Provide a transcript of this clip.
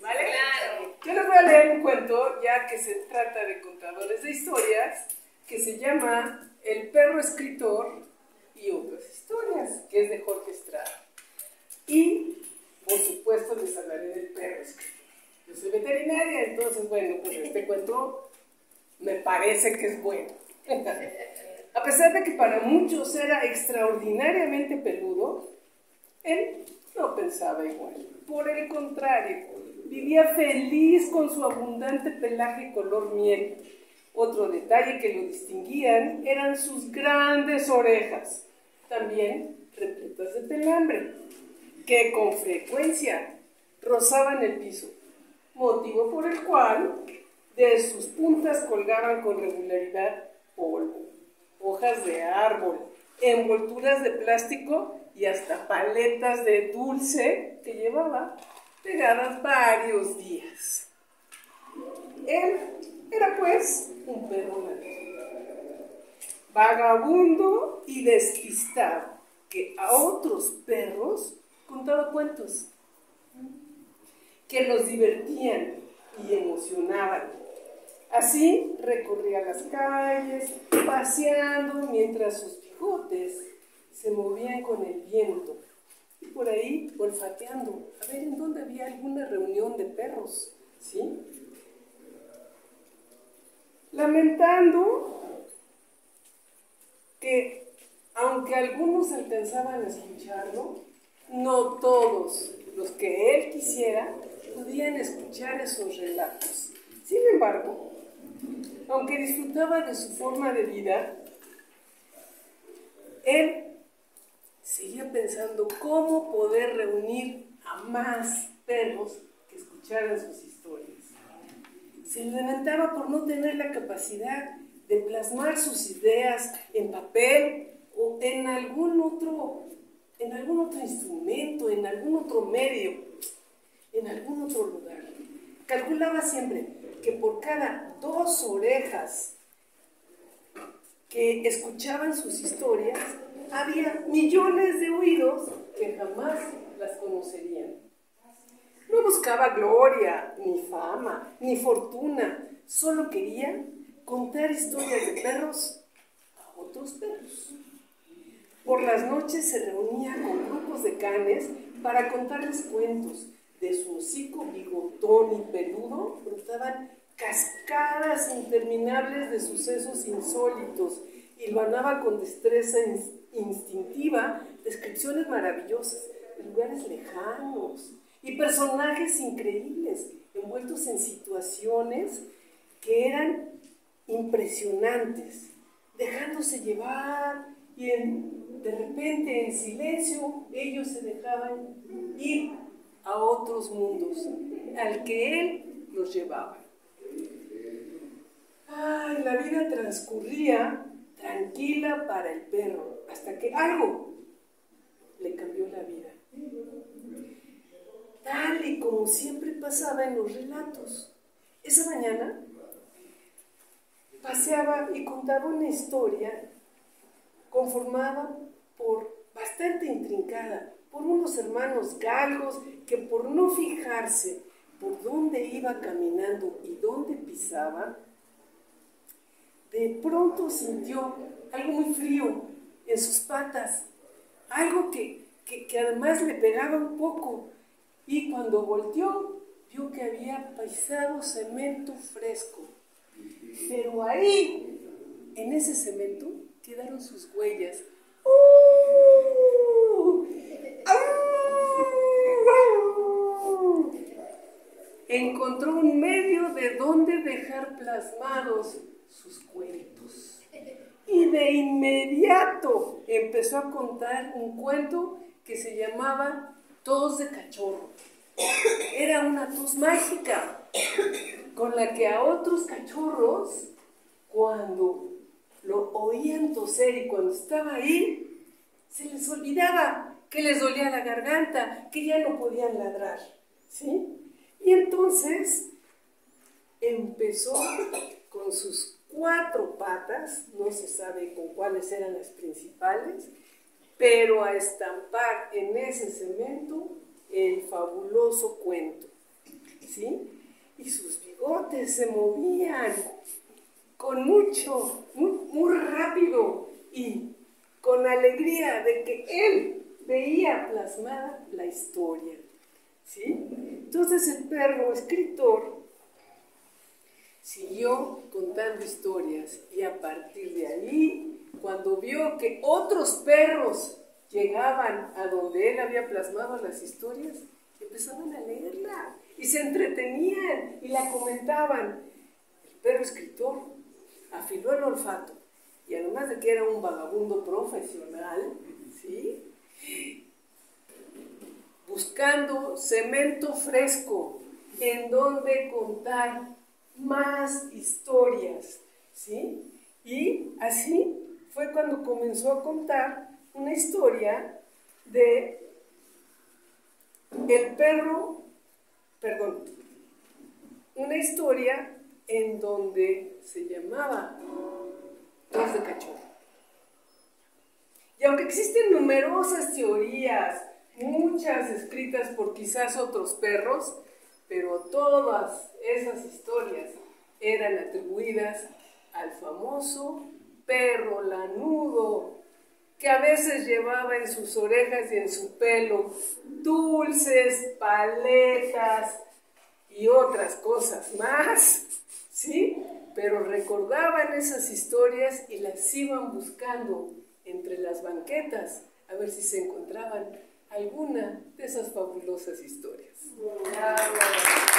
¿vale? Claro. Yo les voy a leer un cuento, ya que se trata de contadores de historias, que se llama El perro escritor y otras historias, que es de Jorge Estrada. Y, por supuesto, les hablaré del perro escritor. Yo soy veterinaria, entonces, bueno, pues este cuento me parece que es bueno. A pesar de que para muchos era extraordinariamente peludo, él no pensaba igual. Por el contrario, vivía feliz con su abundante pelaje color miel. Otro detalle que lo distinguían eran sus grandes orejas, también repletas de pelambre, que con frecuencia rozaban el piso, motivo por el cual de sus puntas colgaban con regularidad polvo, hojas de árbol, envolturas de plástico y hasta paletas de dulce que llevaba pegadas varios días. Él era pues un perro vagabundo y despistado, que a otros perros contaba cuentos que los divertían y emocionaban. Así recorría las calles, paseando mientras sus bigotes se movían con el viento y por ahí olfateando, a ver en dónde había alguna reunión de perros, ¿sí? Lamentando que, aunque algunos alcanzaban a escucharlo, no todos los que él quisiera podían escuchar esos relatos. Sin embargo, aunque disfrutaba de su forma de vida, él seguía pensando cómo poder reunir a más perros que escucharan sus historias. Se lamentaba por no tener la capacidad de plasmar sus ideas en papel o en algún otro instrumento, en algún otro medio, en algún otro lugar. Calculaba siempre que por cada 2 orejas que escuchaban sus historias, había millones de oídos que jamás las conocerían. No buscaba gloria, ni fama, ni fortuna, solo quería contar historias de perros a otros perros. Por las noches se reunía con grupos de canes para contarles cuentos. De su hocico bigotón y peludo brotaban cascadas interminables de sucesos insólitos. Hilvanaba con destreza instintiva descripciones maravillosas de lugares lejanos y personajes increíbles envueltos en situaciones que eran impresionantes, dejándose llevar y de repente en silencio ellos se dejaban ir a otros mundos al que él los llevaba. Ay, la vida transcurría tranquila para el perro hasta que algo le cambió la vida, tal y como siempre pasaba en los relatos. Esa mañana paseaba y contaba una historia conformada bastante intrincada por unos hermanos galgos que por no fijarse por dónde iba caminando y dónde pisaba, de pronto sintió algo muy frío en sus patas, algo que además le pegaba un poco, y cuando volteó vio que había pisado cemento fresco, pero ahí, en ese cemento, quedaron sus huellas. Encontró un medio de donde dejar plasmados sus cuentos. Y de inmediato empezó a contar un cuento que se llamaba Tos de Cachorro. Era una tos mágica con la que a otros cachorros, cuando lo oían toser y cuando estaba ahí, se les olvidaba que les dolía la garganta, que ya no podían ladrar, ¿sí? Y entonces empezó con sus 4 patas, no se sabe con cuáles eran las principales, pero a estampar en ese cemento el fabuloso cuento. ¿sí? Y sus bigotes se movían con mucho, muy rápido y con alegría de que él veía plasmada la historia, ¿sí? Entonces el perro escritor siguió contando historias y a partir de ahí, cuando vio que otros perros llegaban a donde él había plasmado las historias, empezaban a leerla y se entretenían y la comentaban. El perro escritor afiló el olfato y además de que era un vagabundo profesional, ¿sí?, buscando cemento fresco en donde contar más historias, ¿sí? Y así fue cuando comenzó a contar una historia de el perro, perdón, una historia en donde se llamaba Tos de Cachorro. Y aunque existen numerosas teorías, muchas escritas por quizás otros perros, pero todas esas historias eran atribuidas al famoso perro lanudo, que a veces llevaba en sus orejas y en su pelo dulces, paletas y otras cosas más, ¿sí? Pero recordaban esas historias y las iban buscando entre las banquetas a ver si se encontraban alguna de esas fabulosas historias. ¡Bravo!